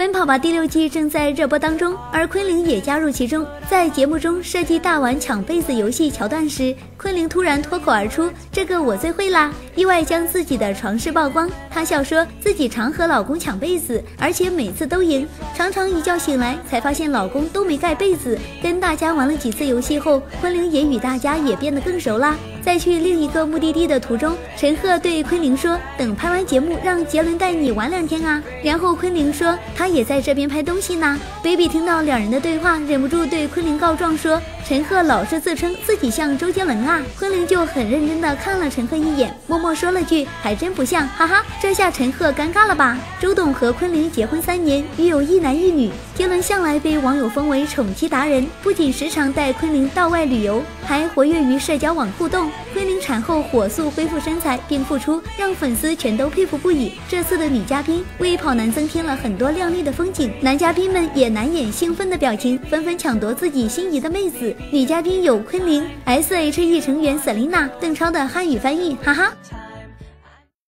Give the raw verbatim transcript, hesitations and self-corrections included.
奔跑吧第六季正在热播当中，而昆凌也加入其中。在节目中设计大碗抢被子游戏桥段时，昆凌突然脱口而出：“这个我最会啦！”意外将自己的床事曝光。她笑说自己常和老公抢被子，而且每次都赢，常常一觉醒来才发现老公都没盖被子。跟大家玩了几次游戏后，昆凌也与大家也变得更熟啦。在去另一个目的地的途中，陈赫对昆凌说：“等拍完节目，让杰伦带你玩两天啊。”然后昆凌说：“他也在这边拍东西呢。” baby 听到两人的对话，忍不住对昆凌告状说：“陈赫老是自称自己像周杰伦啊。”昆凌就很认真的看了陈赫一眼，默默说了句：“还真不像，哈哈。”这下陈赫尴尬了吧？周董和昆凌结婚三年，育有一男一女。杰伦向来被网友封为宠妻达人，不仅时常带昆凌到外旅游，还活跃于社交网互动。昆凌产后火速恢复身材并复出，让粉丝全都佩服不已。这次的女嘉宾为跑男增添了很多亮丽的风景，男嘉宾们也难掩兴奋的表情，纷纷抢夺自己心仪的妹子。女嘉宾有昆凌、S H E 成员 Selina、邓超的汉语翻译，哈哈。